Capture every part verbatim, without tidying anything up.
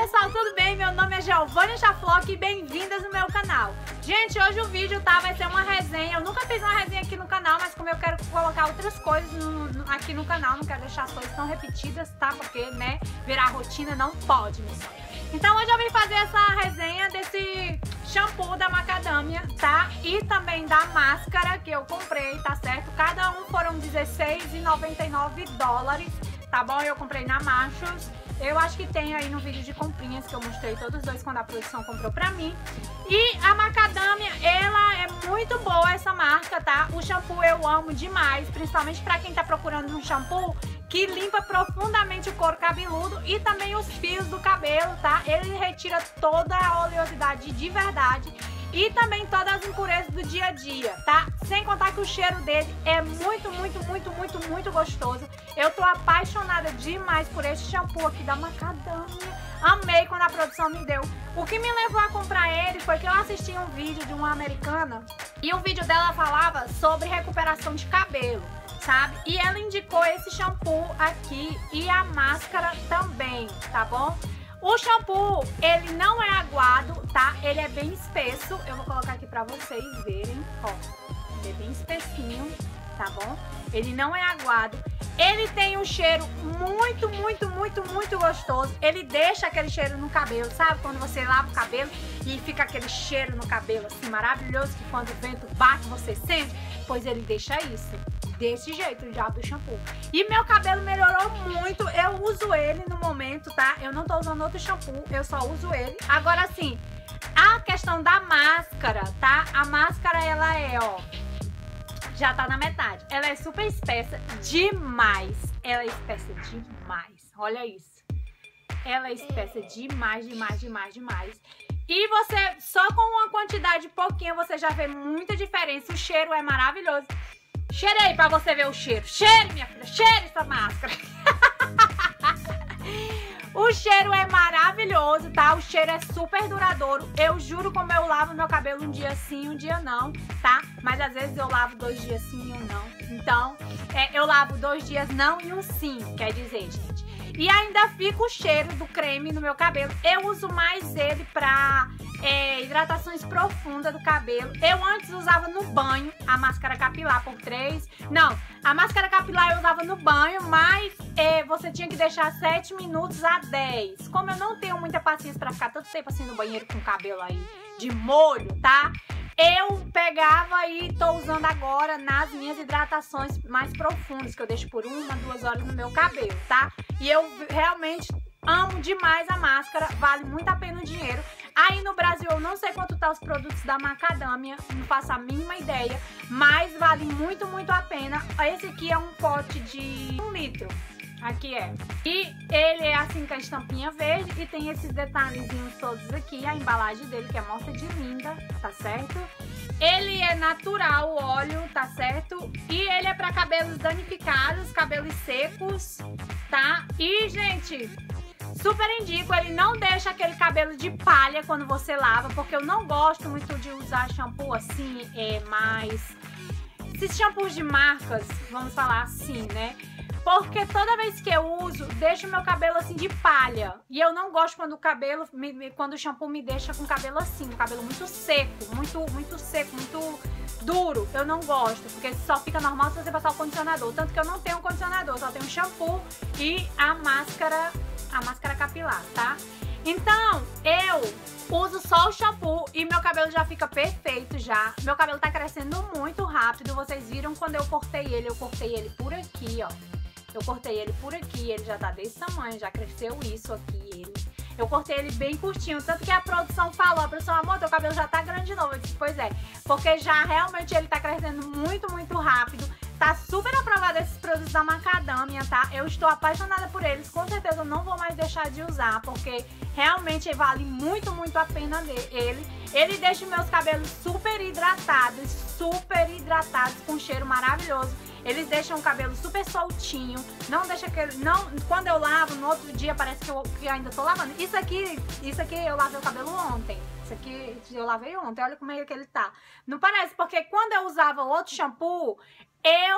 pessoal, tudo bem? Meu nome é Giovanna Chaflock e bem-vindas no meu canal. Gente, hoje o vídeo tá, vai ser uma resenha. Eu nunca fiz uma resenha aqui no canal, mas como eu quero colocar outras coisas no, no, aqui no canal, não quero deixar as coisas tão repetidas, tá? Porque, né, virar rotina não pode, meu sonho. Então hoje eu vim fazer essa resenha desse shampoo da macadâmia, tá? E também da máscara que eu comprei, tá certo? Cada um foram dezesseis reais e noventa e nove dólares, tá bom? Eu comprei na Machos. Eu acho que tem aí no vídeo de comprinhas que eu mostrei todos dois quando a produção comprou pra mim. E a macadâmia, ela é muito boa, essa marca, tá? O shampoo eu amo demais, principalmente pra quem tá procurando um shampoo que limpa profundamente o couro cabeludo e também os fios do cabelo, tá? Ele retira toda a oleosidade de verdade e também todas as impurezas do dia a dia, tá? Sem contar que o cheiro dele é muito, muito, muito, muito, muito gostoso. Eu tô apaixonada demais por esse shampoo aqui da macadâmia. Amei quando a produção me deu. O que me levou a comprar ele foi que eu assisti um vídeo de uma americana e o vídeo dela falava sobre recuperação de cabelo, sabe? E ela indicou esse shampoo aqui e a máscara também, tá bom? O shampoo, ele não é aguado, tá? Ele é bem espesso. Eu vou colocar aqui pra vocês verem, ó. Ele é bem espessinho, tá bom? Ele não é aguado. Ele tem um cheiro muito, muito, muito, muito gostoso. Ele deixa aquele cheiro no cabelo, sabe? Quando você lava o cabelo e fica aquele cheiro no cabelo, assim, maravilhoso, que quando o vento bate, você sente. Pois ele deixa isso. Desse jeito, o diabo do shampoo. E meu cabelo melhorou muito. Eu uso ele no momento, tá? Eu não tô usando outro shampoo, eu só uso ele. Agora, assim, a questão da máscara, tá? A máscara, ela é, ó, já tá na metade. Ela é super espessa demais. Ela é espessa demais. Olha isso. Ela é espessa demais, demais, demais, demais. E você, só com uma quantidade pouquinha, você já vê muita diferença. O cheiro é maravilhoso. Cheirei pra você ver o cheiro. Cheire, minha filha. Cheire essa máscara. O cheiro é maravilhoso, tá? O cheiro é super duradouro. Eu juro como eu lavo meu cabelo um dia sim, um dia não, tá? Mas às vezes eu lavo dois dias sim e um não. Então, é, eu lavo dois dias não e um sim, quer dizer, gente. E ainda fica o cheiro do creme no meu cabelo. Eu uso mais ele pra é, hidratações profundas do cabelo. Eu antes usava no banho a máscara capilar por três. Não, a máscara capilar eu usava no banho, mas é, você tinha que deixar sete minutos a dez. Como eu não tenho muita paciência pra ficar todo tempo assim no banheiro com o cabelo aí de molho, tá? Eu pegava e tô usando agora nas minhas hidratações mais profundas, que eu deixo por uma, duas horas no meu cabelo, tá? E eu realmente amo demais a máscara, vale muito a pena o dinheiro. Aí no Brasil eu não sei quanto tá os produtos da macadâmia, não faço a mínima ideia, mas vale muito, muito a pena. Esse aqui é um pote de um litro. Aqui é. E ele é assim com a estampinha verde e tem esses detalhezinhos todos aqui. A embalagem dele que é mostra de linda, tá certo? Ele é natural, o óleo, tá certo? E ele é pra cabelos danificados, cabelos secos, tá? E, gente, super indico, ele não deixa aquele cabelo de palha quando você lava, porque eu não gosto muito de usar shampoo assim, é mais... esses shampoos de marcas, vamos falar assim, né? Porque toda vez que eu uso, deixa o meu cabelo assim de palha. E eu não gosto quando o cabelo, me, quando o shampoo me deixa com o cabelo assim, o cabelo muito seco, muito, muito seco, muito duro. Eu não gosto, porque só fica normal se você passar o condicionador. Tanto que eu não tenho condicionador, só tenho shampoo e a máscara, a máscara capilar, tá? Então, eu uso só o shampoo e meu cabelo já fica perfeito já. Meu cabelo tá crescendo muito rápido. Vocês viram quando eu cortei ele, eu cortei ele por aqui, ó. Eu cortei ele por aqui, ele já tá desse tamanho, já cresceu isso aqui, ele. Eu cortei ele bem curtinho, tanto que a produção falou, a produção, amor, teu cabelo já tá grande de novo. Eu disse, pois é, porque já realmente ele tá crescendo muito, muito rápido. Tá super aprovado esses produtos da macadâmia, tá? Eu estou apaixonada por eles, com certeza eu não vou mais deixar de usar, porque realmente vale muito, muito a pena ele. Ele deixa meus cabelos super hidratados, super hidratados, com cheiro maravilhoso. Eles deixam o cabelo super soltinho, não deixa aquele... Não, quando eu lavo, no outro dia parece que eu, que eu ainda tô lavando. Isso aqui, isso aqui eu lavei o cabelo ontem. Isso aqui eu lavei ontem, olha como é que ele tá. Não parece, porque quando eu usava outro shampoo, eu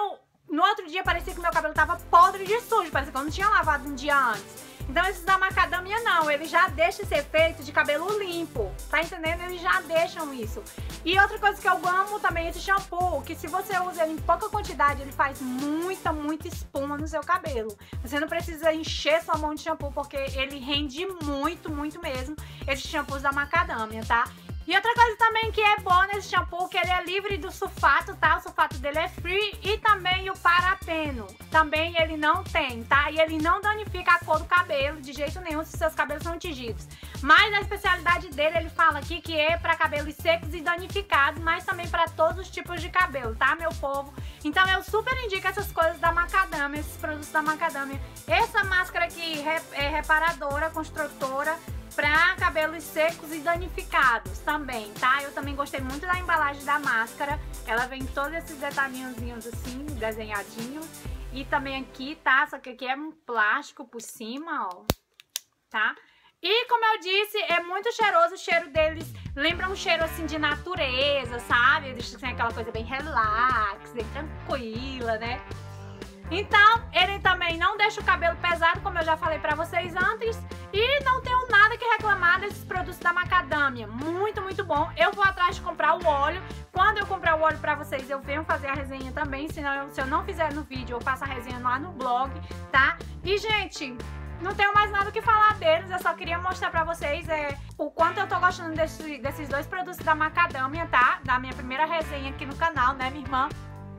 no outro dia parecia que meu cabelo tava podre de sujo, parecia que eu não tinha lavado um dia antes. Então esses da macadâmia não, ele já deixa esse efeito de cabelo limpo, tá entendendo? Eles já deixam isso. E outra coisa que eu amo também é esse shampoo, que se você usa ele em pouca quantidade, ele faz muita, muita espuma no seu cabelo. Você não precisa encher sua mão de shampoo, porque ele rende muito, muito mesmo, esses shampoos da macadâmia, tá? E outra coisa também que é boa nesse shampoo, que ele é livre do sulfato, tá? O sulfato dele é free, e também o parabeno, também ele não tem, tá? E ele não danifica a cor do cabelo de jeito nenhum se seus cabelos são tingidos. Mas a especialidade dele, ele fala aqui que é para cabelos secos e danificados, mas também para todos os tipos de cabelo, tá, meu povo? Então eu super indico essas coisas da macadâmia, esses produtos da macadâmia. Essa máscara aqui é reparadora, construtora, para cabelos secos e danificados também, tá? Eu também gostei muito da embalagem da máscara. Ela vem todos esses detalhinhos assim, desenhadinhos. E também aqui, tá? Só que aqui é um plástico por cima, ó. Tá? E como eu disse, é muito cheiroso. O cheiro deles lembra um cheiro assim de natureza, sabe? Eles têm aquela coisa bem relax, bem tranquila, né? Então, ele também não deixa o cabelo pesado, como eu já falei pra vocês antes. E não tenho nada que reclamar desses produtos da macadâmia. Muito, muito bom. Eu vou atrás de comprar o óleo. Quando eu comprar o óleo pra vocês, eu venho fazer a resenha também. Senão, se eu não fizer no vídeo, eu faço a resenha lá no blog, tá? E, gente, não tenho mais nada que falar deles. Eu só queria mostrar pra vocês é, o quanto eu tô gostando desse, desses dois produtos da macadâmia, tá? Da minha primeira resenha aqui no canal, né, minha irmã?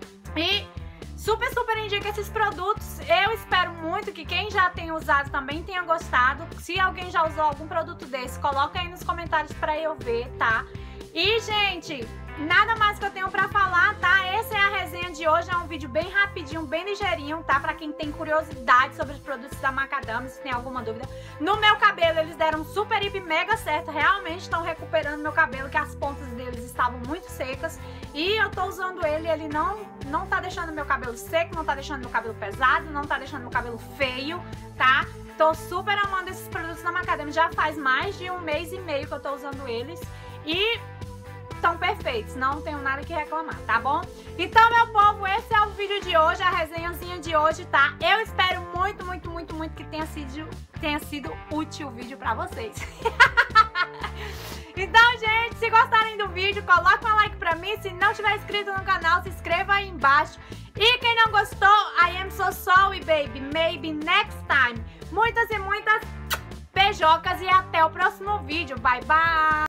E super, super indico esses produtos. Eu espero muito que quem já tem usado também tenha gostado. Se alguém já usou algum produto desse, coloca aí nos comentários pra eu ver, tá? E, gente, nada mais que eu tenho pra falar, tá? Essa é a resenha de hoje, é um vídeo bem rapidinho, bem ligeirinho, tá? Pra quem tem curiosidade sobre os produtos da macadâmia, se tem alguma dúvida. No meu cabelo, eles deram super, hiper, mega certo. Realmente estão recuperando meu cabelo, que as pontas deles estavam muito secas. E eu tô usando ele, ele não, não tá deixando meu cabelo seco, não tá deixando meu cabelo pesado, não tá deixando meu cabelo feio, tá? Tô super amando esses produtos da macadâmia, já faz mais de um mês e meio que eu tô usando eles. E estão perfeitos, não tenho nada que reclamar, tá bom? Então, meu povo, esse é o vídeo de hoje, a resenhazinha de hoje, tá? Eu espero muito, muito, muito, muito que tenha sido, tenha sido útil o vídeo pra vocês. Então, gente, se gostarem do vídeo, coloca um like pra mim. Se não tiver inscrito no canal, se inscreva aí embaixo. E quem não gostou, I am so sorry, baby. Maybe next time. Muitas e muitas beijocas e até o próximo vídeo. Bye, bye!